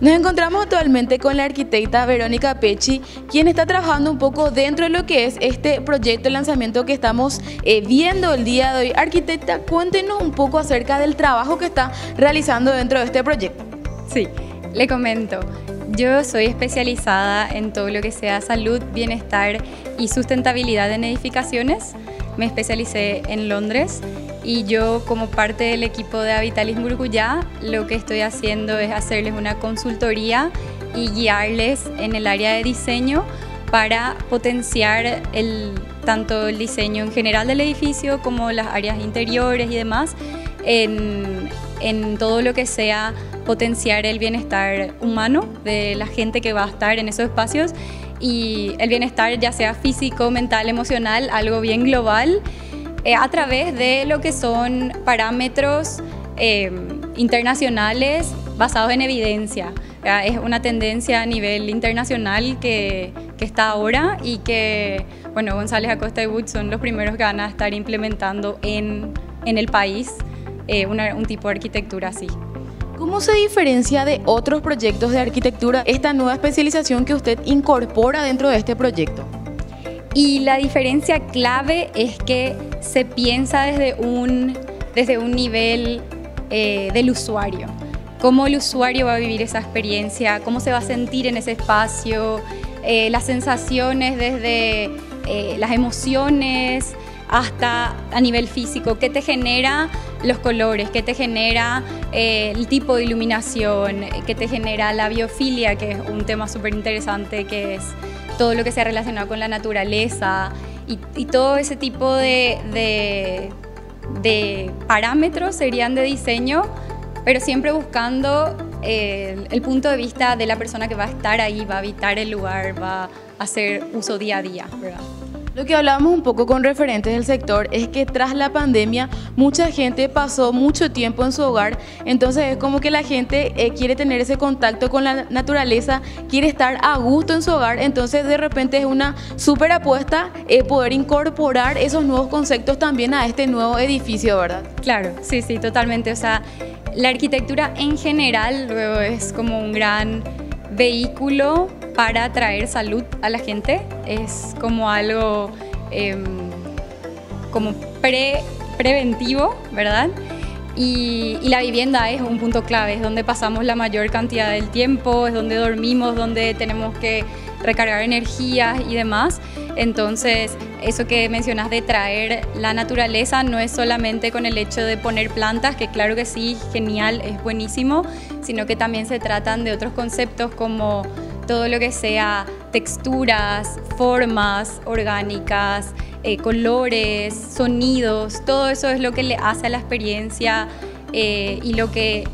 Nos encontramos actualmente con la arquitecta Verónica Pecci, quien está trabajando un poco dentro de lo que es este proyecto de lanzamiento que estamos viendo el día de hoy. Arquitecta, cuéntenos un poco acerca del trabajo que está realizando dentro de este proyecto. Sí, le comento. Yo soy especializada en todo lo que sea salud, bienestar y sustentabilidad en edificaciones. Me especialicé en Londres y yo, como parte del equipo de Habitalis Murucuyá, lo que estoy haciendo es hacerles una consultoría y guiarles en el área de diseño para potenciar tanto el diseño en general del edificio como las áreas interiores y demás en todo lo que sea potenciar el bienestar humano de la gente que va a estar en esos espacios y el bienestar ya sea físico, mental, emocional, algo bien global a través de lo que son parámetros internacionales basados en evidencia. Es una tendencia a nivel internacional que está ahora y que, bueno, González Acosta y Wood son los primeros que van a estar implementando en el país un tipo de arquitectura así. ¿Cómo se diferencia de otros proyectos de arquitectura esta nueva especialización que usted incorpora dentro de este proyecto? Y la diferencia clave es que se piensa desde un nivel del usuario. Cómo el usuario va a vivir esa experiencia, cómo se va a sentir en ese espacio, las sensaciones desde las emociones hasta a nivel físico, qué te genera los colores, qué te genera el tipo de iluminación, qué te genera la biofilia, que es un tema súper interesante, que es todo lo que se ha relacionado con la naturaleza y todo ese tipo de parámetros serían de diseño, pero siempre buscando el punto de vista de la persona que va a estar ahí, va a habitar el lugar, va a hacer uso día a día, ¿verdad? Lo que hablábamos un poco con referentes del sector es que tras la pandemia mucha gente pasó mucho tiempo en su hogar, entonces es como que la gente quiere tener ese contacto con la naturaleza, quiere estar a gusto en su hogar, entonces de repente es una súper apuesta poder incorporar esos nuevos conceptos también a este nuevo edificio, ¿verdad? Claro, sí, totalmente. O sea, la arquitectura en general luego es como un gran vehículo para traer salud a la gente, es como algo como preventivo, ¿verdad? Y la vivienda es un punto clave, es donde pasamos la mayor cantidad del tiempo, es donde dormimos, donde tenemos que recargar energías y demás. Entonces, eso que mencionas de traer la naturaleza no es solamente con el hecho de poner plantas, que claro que sí, genial, es buenísimo, sino que también se tratan de otros conceptos como todo lo que sea texturas, formas orgánicas, colores, sonidos, todo eso es lo que le hace a la experiencia y lo que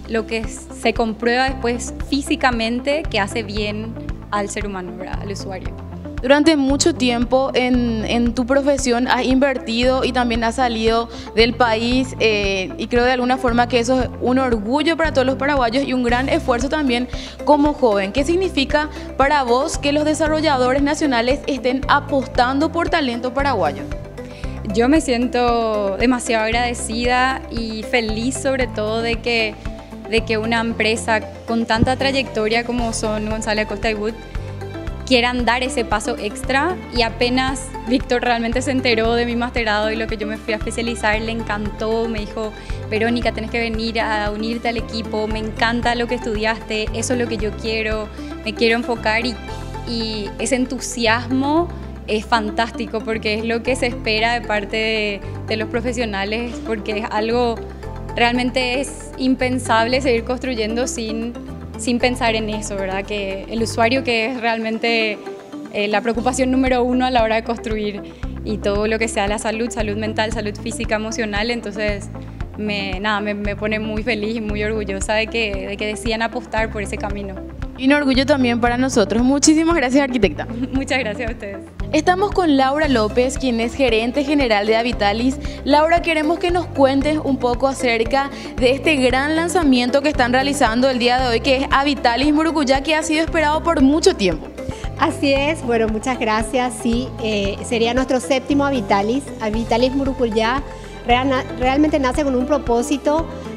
se comprueba después físicamente que hace bien al ser humano, ¿verdad? Al usuario. Durante mucho tiempo en tu profesión has invertido y también has salido del país y creo de alguna forma que eso es un orgullo para todos los paraguayos y un gran esfuerzo también como joven. ¿Qué significa para vos que los desarrolladores nacionales estén apostando por talento paraguayo? Yo me siento demasiado agradecida y feliz sobre todo de que una empresa con tanta trayectoria como son González Acosta y Wood quieran dar ese paso extra y apenas Víctor realmente se enteró de mi masterado y lo que yo me fui a especializar, le encantó, me dijo, Verónica, tenés que venir a unirte al equipo, me encanta lo que estudiaste, eso es lo que yo quiero, me quiero enfocar y ese entusiasmo es fantástico porque es lo que se espera de parte de los profesionales, porque es algo, realmente es impensable seguir construyendo sin pensar en eso, ¿verdad? Que el usuario, que es realmente la preocupación número uno a la hora de construir, y todo lo que sea la salud mental, salud física, emocional, entonces me pone muy feliz y muy orgullosa de que decidan apostar por ese camino. Y un orgullo también para nosotros. Muchísimas gracias, arquitecta. Muchas gracias a ustedes. Estamos con Laura López, quien es gerente general de Habitalis. Laura, queremos que nos cuentes un poco acerca de este gran lanzamiento que están realizando el día de hoy, que es Habitalis Murucuyá, que ha sido esperado por mucho tiempo. Así es, bueno, muchas gracias. Sí, sería nuestro séptimo Habitalis. Habitalis Murucuyá realmente nace con un propósito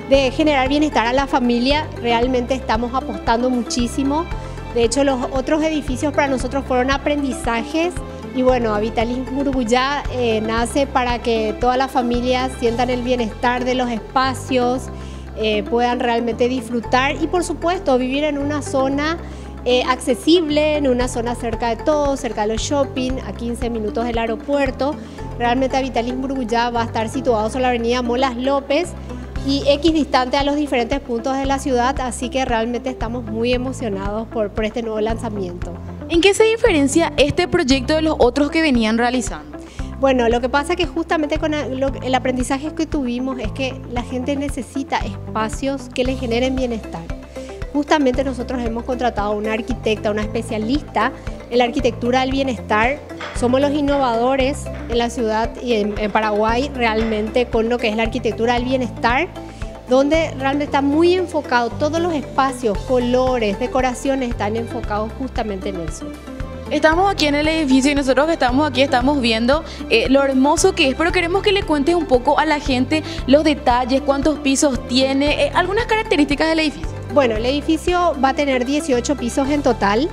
de generar bienestar a la familia. Realmente estamos apostando muchísimo. De hecho, los otros edificios para nosotros fueron aprendizajes. Y bueno, Habitalis Muruguyá nace para que todas las familias sientan el bienestar de los espacios, puedan realmente disfrutar y por supuesto vivir en una zona accesible, en una zona cerca de todo, cerca de los shopping, a 15 minutos del aeropuerto. Realmente Habitalis Muruguyá va a estar situado sobre la avenida Molas López y X distante a los diferentes puntos de la ciudad, así que realmente estamos muy emocionados por este nuevo lanzamiento. ¿En qué se diferencia este proyecto de los otros que venían realizando? Bueno, lo que pasa es que justamente con el aprendizaje que tuvimos es que la gente necesita espacios que le generen bienestar. Justamente nosotros hemos contratado a una arquitecta, una especialista en la arquitectura del bienestar. Somos los innovadores en la ciudad y en Paraguay realmente con lo que es la arquitectura del bienestar, donde realmente está muy enfocado, todos los espacios, colores, decoraciones están enfocados justamente en eso. Estamos aquí en el edificio y nosotros que estamos aquí estamos viendo lo hermoso que es, pero queremos que le cuentes un poco a la gente los detalles, cuántos pisos tiene, algunas características del edificio. Bueno, el edificio va a tener 18 pisos en total,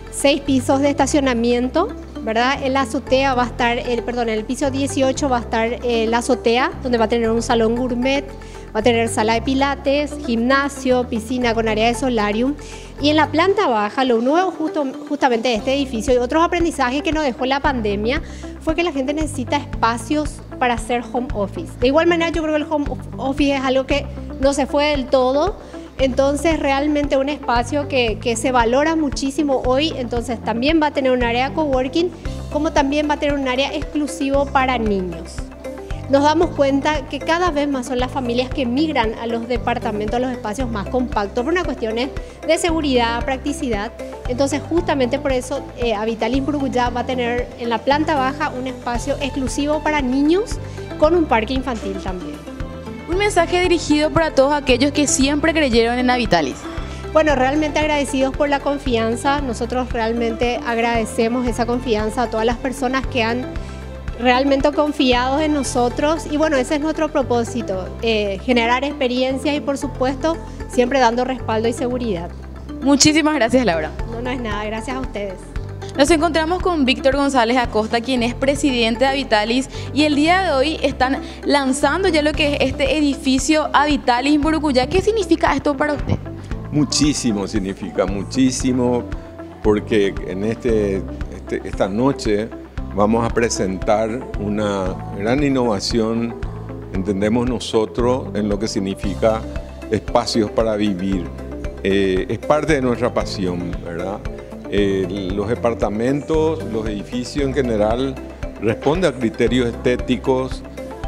6 pisos de estacionamiento, ¿verdad? En la azotea va a estar, en el piso 18 va a estar la azotea, donde va a tener un salón gourmet, va a tener sala de pilates, gimnasio, piscina con área de solarium. Y en la planta baja, lo nuevo justamente de este edificio y otros aprendizajes que nos dejó la pandemia fue que la gente necesita espacios para hacer home office. De igual manera, yo creo que el home office es algo que no se fue del todo. Entonces, realmente un espacio que se valora muchísimo hoy. Entonces, también va a tener un área de coworking, como también va a tener un área exclusivo para niños. Nos damos cuenta que cada vez más son las familias que migran a los departamentos, a los espacios más compactos, por una cuestión de seguridad, practicidad. Entonces, justamente por eso, Habitalis Muruguyá va a tener en la planta baja un espacio exclusivo para niños con un parque infantil también. Un mensaje dirigido para todos aquellos que siempre creyeron en Habitalis. Bueno, realmente agradecidos por la confianza. Nosotros realmente agradecemos esa confianza a todas las personas que han realmente confiado en nosotros. Y bueno, ese es nuestro propósito, generar experiencia y por supuesto siempre dando respaldo y seguridad. Muchísimas gracias, Laura. No es nada, gracias a ustedes. Nos encontramos con Víctor González Acosta, quien es presidente de Habitalis, y el día de hoy están lanzando ya lo que es este edificio Habitalis Muruguyá. ¿Qué significa esto para usted? Muchísimo, significa muchísimo, porque en esta noche vamos a presentar una gran innovación, entendemos nosotros, en lo que significa espacios para vivir. Es parte de nuestra pasión, ¿verdad? Los departamentos, los edificios en general responden a criterios estéticos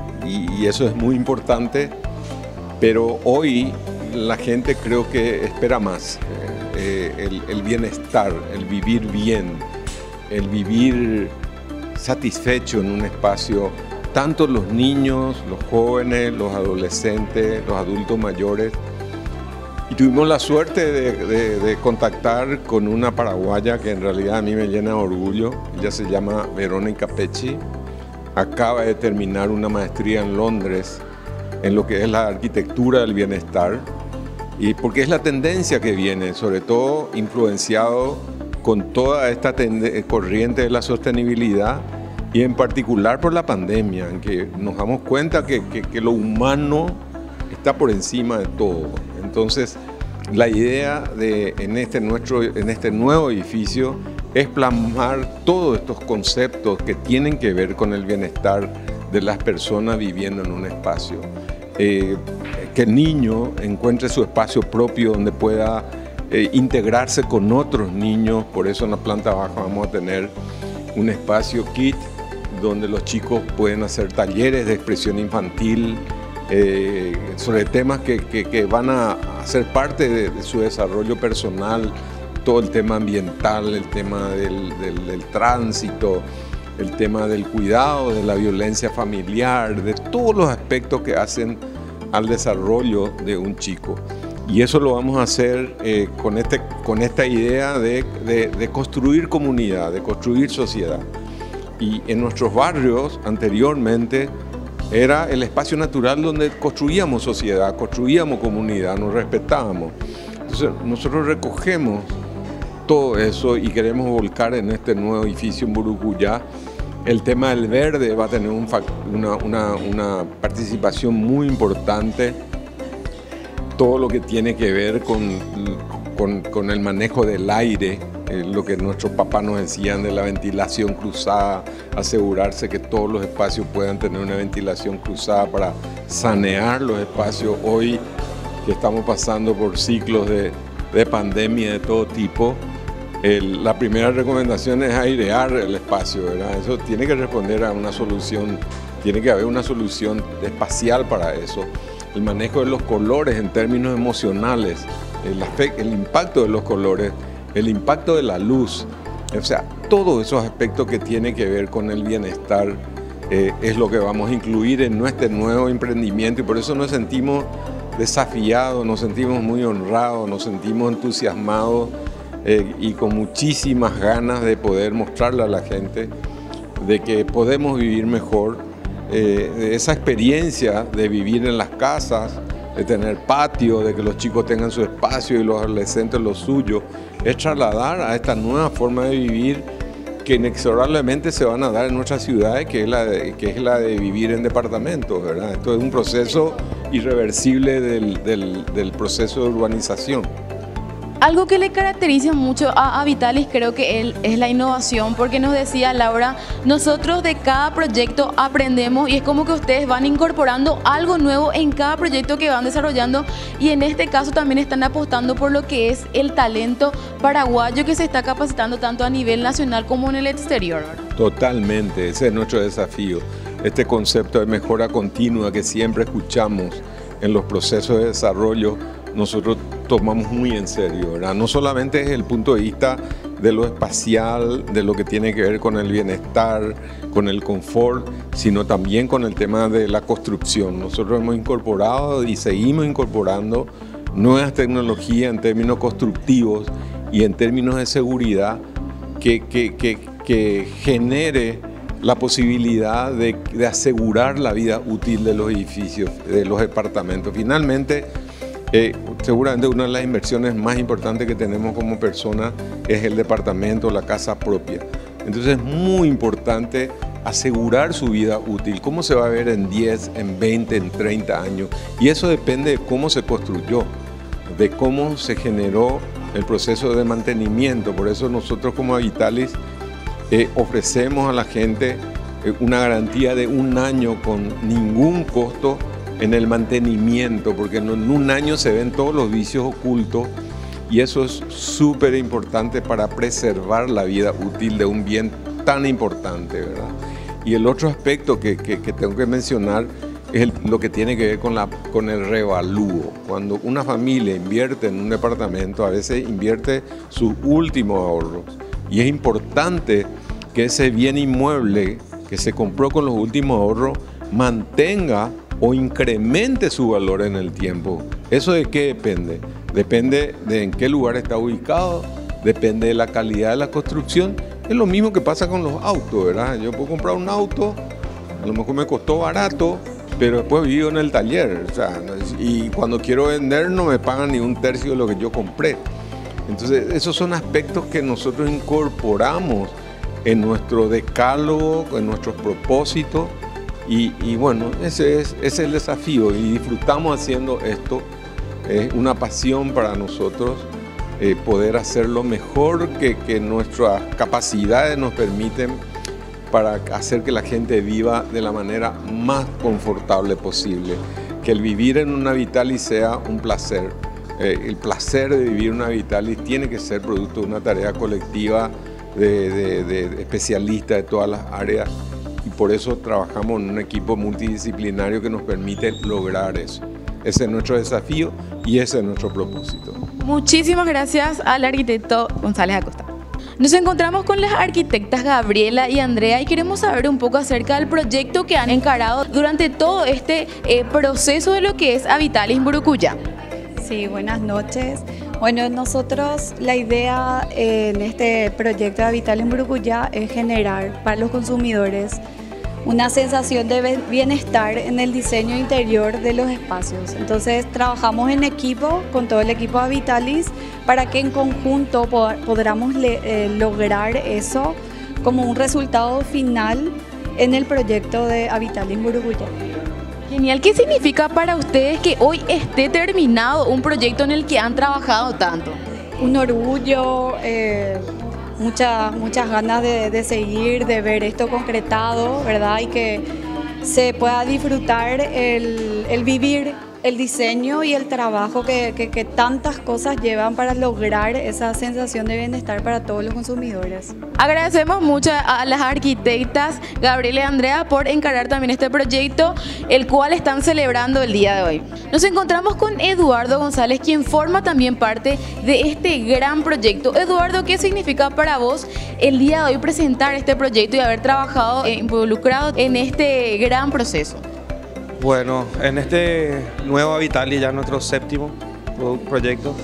y eso es muy importante, pero hoy la gente creo que espera más, el bienestar, el vivir bien, el vivir satisfecho en un espacio, tanto los niños, los jóvenes, los adolescentes, los adultos mayores. Y tuvimos la suerte de contactar con una paraguaya que en realidad a mí me llena de orgullo. Ella se llama Verónica Pecci. Acaba de terminar una maestría en Londres en lo que es la arquitectura del bienestar. Y porque es la tendencia que viene, sobre todo influenciado con toda esta corriente de la sostenibilidad y en particular por la pandemia, en que nos damos cuenta que lo humano está por encima de todo. Entonces, la idea en este nuevo edificio es plasmar todos estos conceptos que tienen que ver con el bienestar de las personas viviendo en un espacio. Que el niño encuentre su espacio propio donde pueda integrarse con otros niños. Por eso en la planta baja vamos a tener un espacio KIT donde los chicos pueden hacer talleres de expresión infantil, sobre temas que van a ser parte de su desarrollo personal, todo el tema ambiental, el tema del tránsito, el tema del cuidado, de la violencia familiar, de todos los aspectos que hacen al desarrollo de un chico. Y eso lo vamos a hacer con esta idea de construir comunidad, de construir sociedad. Y en nuestros barrios anteriormente era el espacio natural donde construíamos sociedad, construíamos comunidad, nos respetábamos. Entonces nosotros recogemos todo eso y queremos volcar en este nuevo edificio en Burucuyá. El tema del verde va a tener una participación muy importante. Todo lo que tiene que ver con el manejo del aire, lo que nuestros papás nos decían de la ventilación cruzada, asegurarse que todos los espacios puedan tener una ventilación cruzada para sanear los espacios. Hoy que estamos pasando por ciclos de pandemia de todo tipo, la primera recomendación es airear el espacio, ¿verdad? Eso tiene que responder a una solución, tiene que haber una solución espacial para eso. El manejo de los colores en términos emocionales, el impacto de los colores, el impacto de la luz, o sea, todos esos aspectos que tienen que ver con el bienestar es lo que vamos a incluir en nuestro nuevo emprendimiento, y por eso nos sentimos desafiados, nos sentimos muy honrados, nos sentimos entusiasmados y con muchísimas ganas de poder mostrarle a la gente de que podemos vivir mejor, de esa experiencia de vivir en las casas, de tener patio, de que los chicos tengan su espacio y los adolescentes lo suyo, es trasladar a esta nueva forma de vivir que inexorablemente se van a dar en nuestras ciudades, que es la de vivir en departamentos, ¿verdad? Esto es un proceso irreversible del proceso de urbanización. Algo que le caracteriza mucho a Vitalis creo que es la innovación, porque nos decía Laura, nosotros de cada proyecto aprendemos y es como que ustedes van incorporando algo nuevo en cada proyecto que van desarrollando, y en este caso también están apostando por lo que es el talento paraguayo que se está capacitando tanto a nivel nacional como en el exterior, ¿verdad? Totalmente, ese es nuestro desafío, este concepto de mejora continua que siempre escuchamos en los procesos de desarrollo. Nosotros tomamos muy en serio, ¿verdad? No solamente desde el punto de vista de lo espacial, de lo que tiene que ver con el bienestar, con el confort, sino también con el tema de la construcción. Nosotros hemos incorporado y seguimos incorporando nuevas tecnologías en términos constructivos y en términos de seguridad que genere la posibilidad de asegurar la vida útil de los edificios, de los departamentos. Finalmente, seguramente una de las inversiones más importantes que tenemos como personas es el departamento, la casa propia. Entonces es muy importante asegurar su vida útil, cómo se va a ver en 10, en 20, en 30 años. Y eso depende de cómo se construyó, de cómo se generó el proceso de mantenimiento. Por eso nosotros como Vitalis ofrecemos a la gente una garantía de 1 año con ningún costo en el mantenimiento, porque en un año se ven todos los vicios ocultos, y eso es súper importante para preservar la vida útil de un bien tan importante, ¿verdad? Y el otro aspecto que tengo que mencionar es lo que tiene que ver con el revalúo. Cuando una familia invierte en un departamento, a veces invierte sus últimos ahorros, y es importante que ese bien inmueble que se compró con los últimos ahorros mantenga o incremente su valor en el tiempo. ¿Eso de qué depende? Depende de en qué lugar está ubicado, depende de la calidad de la construcción. Es lo mismo que pasa con los autos, ¿verdad? Yo puedo comprar un auto, a lo mejor me costó barato, pero después vivo en el taller, o sea, y cuando quiero vender no me pagan ni 1/3 de lo que yo compré. Entonces, esos son aspectos que nosotros incorporamos en nuestro decálogo, en nuestros propósitos. Y bueno, ese es el desafío, y disfrutamos haciendo esto. Es una pasión para nosotros poder hacerlo mejor que nuestras capacidades nos permiten, para hacer que la gente viva de la manera más confortable posible. Que el vivir en una Vitalis sea un placer. El placer de vivir una Vitalis tiene que ser producto de una tarea colectiva de especialistas de todas las áreas. Y por eso trabajamos en un equipo multidisciplinario que nos permite lograr eso. Ese es nuestro desafío y ese es nuestro propósito. Muchísimas gracias al arquitecto González Acosta. Nos encontramos con las arquitectas Gabriela y Andrea y queremos saber un poco acerca del proyecto que han encarado durante todo este proceso de lo que es Vitalis Burucuyá. Sí, buenas noches. Bueno, nosotros la idea en este proyecto de Vitalis Burucuyá es generar para los consumidores una sensación de bienestar en el diseño interior de los espacios. Entonces trabajamos en equipo con todo el equipo de Habitalis para que en conjunto podamos lograr eso como un resultado final en el proyecto de Habitalis Mburucuyá. Genial. ¿Qué significa para ustedes que hoy esté terminado un proyecto en el que han trabajado tanto? Un orgullo, muchas ganas de seguir, de ver esto concretado, ¿verdad? Y que se pueda disfrutar el vivir el diseño y el trabajo que tantas cosas llevan para lograr esa sensación de bienestar para todos los consumidores. Agradecemos mucho a las arquitectas Gabriela y Andrea por encarar también este proyecto, el cual están celebrando el día de hoy. Nos encontramos con Eduardo González, quien forma también parte de este gran proyecto. Eduardo, ¿qué significa para vos el día de hoy presentar este proyecto y haber trabajado involucrado en este gran proceso? Bueno, en este nuevo Habitalis, ya nuestro séptimo proyecto,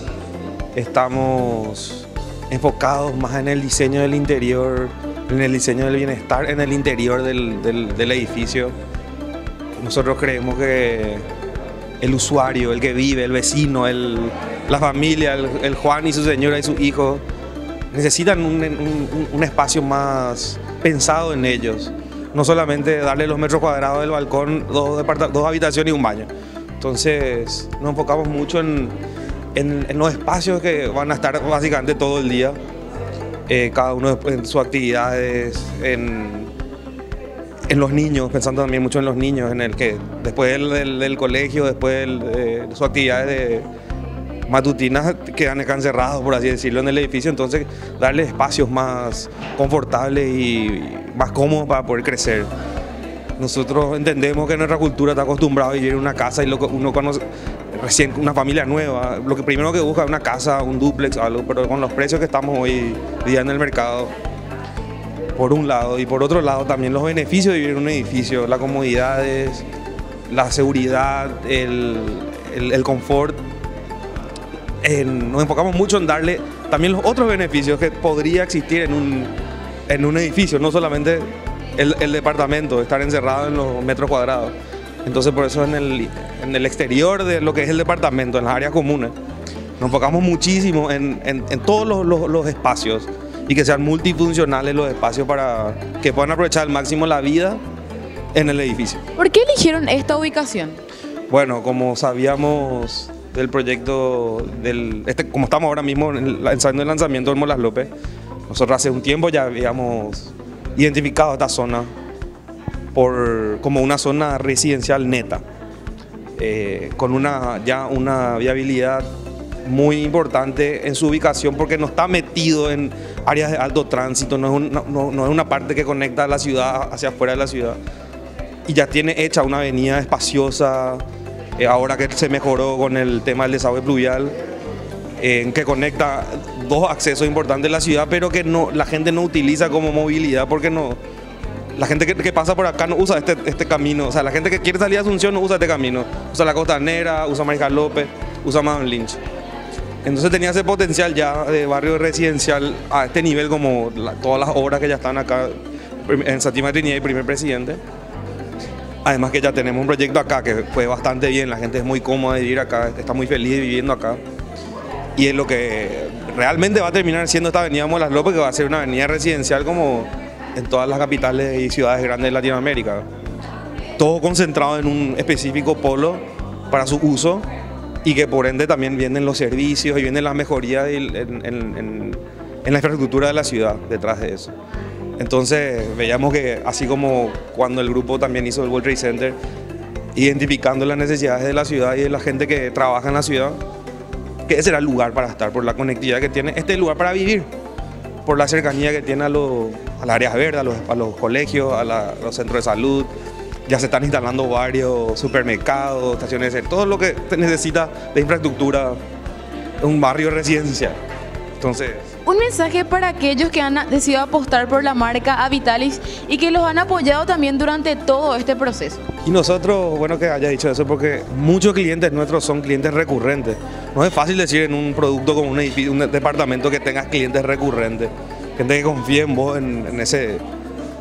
estamos enfocados más en el diseño del interior, en el diseño del bienestar en el interior del edificio. Nosotros creemos que el usuario, el que vive, el vecino, la familia, el Juan y su señora y sus hijos, necesitan un espacio más pensado en ellos. No solamente darle los metros cuadrados del balcón, dos habitaciones y un baño. Entonces nos enfocamos mucho en los espacios que van a estar básicamente todo el día, cada uno en sus actividades, en los niños, pensando también mucho en los niños, en el que después del colegio, después de sus actividades matutinas quedan encerrados, por así decirlo, en el edificio. Entonces darle espacios más confortables y más cómodos para poder crecer. Nosotros entendemos que nuestra cultura está acostumbrada a vivir en una casa, y lo que uno conoce recién una familia nueva, lo que primero que busca es una casa, un dúplex, algo, pero con los precios que estamos hoy día en el mercado, por un lado, y por otro lado también los beneficios de vivir en un edificio, las comodidades, la seguridad, el confort. Nos enfocamos mucho en darle también los otros beneficios que podría existir en un edificio, no solamente el departamento, estar encerrado en los metros cuadrados. Entonces por eso en el exterior de lo que es el departamento, en las áreas comunes, nos enfocamos muchísimo en todos los espacios, y que sean multifuncionales los espacios para que puedan aprovechar al máximo la vida en el edificio. ¿Por qué eligieron esta ubicación? Bueno, como sabíamos del proyecto, como estamos ahora mismo ensayando el lanzamiento del Molas López, nosotros hace un tiempo ya habíamos identificado esta zona como una zona residencial neta, con una viabilidad muy importante en su ubicación, porque no está metido en áreas de alto tránsito, no es una parte que conecta a la ciudad hacia afuera de la ciudad, y ya tiene hecha una avenida espaciosa. Ahora que se mejoró con el tema del desagüe pluvial, que conecta dos accesos importantes de la ciudad, pero que la gente no utiliza como movilidad, porque la gente que pasa por acá no usa este camino. O sea, la gente que quiere salir a Asunción no usa este camino, usa la Costanera, usa Mariscal López, usa Madame Lynch. Entonces tenía ese potencial ya de barrio residencial a este nivel, como todas las obras que ya están acá en Séptima Trinidad y Primer Presidente. Además que ya tenemos un proyecto acá que fue bastante bien, la gente es muy cómoda de vivir acá, está muy feliz viviendo acá. Y es lo que realmente va a terminar siendo esta avenida Molas López, que va a ser una avenida residencial como en todas las capitales y ciudades grandes de Latinoamérica. Todo concentrado en un específico polo para su uso, y que por ende también vienen los servicios y vienen las mejorías en la infraestructura de la ciudad detrás de eso. Entonces veíamos que, así como cuando el grupo también hizo el World Trade Center, identificando las necesidades de la ciudad y de la gente que trabaja en la ciudad, que ese era el lugar para estar, por la conectividad que tiene, este es el lugar para vivir, por la cercanía que tiene a las áreas verdes, a los colegios, a los centros de salud. Ya se están instalando varios supermercados, estaciones de todo lo que se necesita de infraestructura en un barrio residencial. Entonces, un mensaje para aquellos que han decidido apostar por la marca Habitalis y que los han apoyado también durante todo este proceso. Y nosotros, bueno que haya dicho eso, porque muchos clientes nuestros son clientes recurrentes. No es fácil decir en un producto como un edificio, un departamento, que tengas clientes recurrentes, gente que confíe en vos en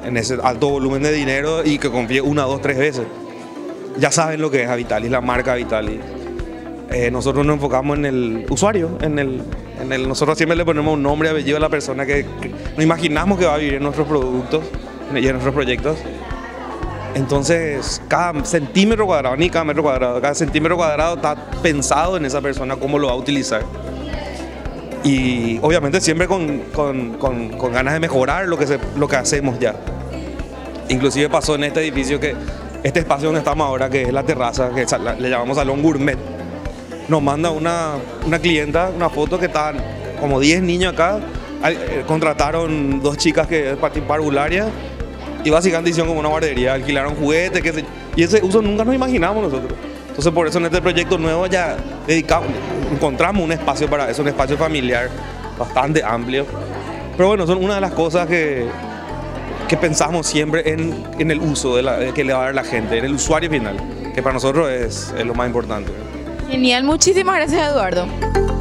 en ese alto volumen de dinero y que confíe 1, 2, 3 veces. Ya saben lo que es Avitalis, la marca Avitalis. Nosotros nos enfocamos en el usuario, nosotros siempre le ponemos un nombre y apellido a la persona que nos imaginamos que va a vivir en nuestros productos y en nuestros proyectos. Entonces, cada centímetro cuadrado, ni cada metro cuadrado, cada centímetro cuadrado está pensado en esa persona, cómo lo va a utilizar. Y obviamente siempre con ganas de mejorar lo que hacemos ya. Inclusive pasó en este edificio que este espacio donde estamos ahora, que es la terraza, que le llamamos Salón Gourmet, nos manda una clienta una foto que estaban como 10 niños acá, contrataron 2 chicas que es parvularia y básicamente hicieron como una guardería, alquilaron juguetes, y ese uso nunca nos imaginamos nosotros. Entonces por eso en este proyecto nuevo ya encontramos un espacio para eso, un espacio familiar bastante amplio. Pero bueno, son una de las cosas que pensamos siempre en el uso que le va a dar la gente, en el usuario final, que para nosotros es lo más importante. Genial, muchísimas gracias, Eduardo.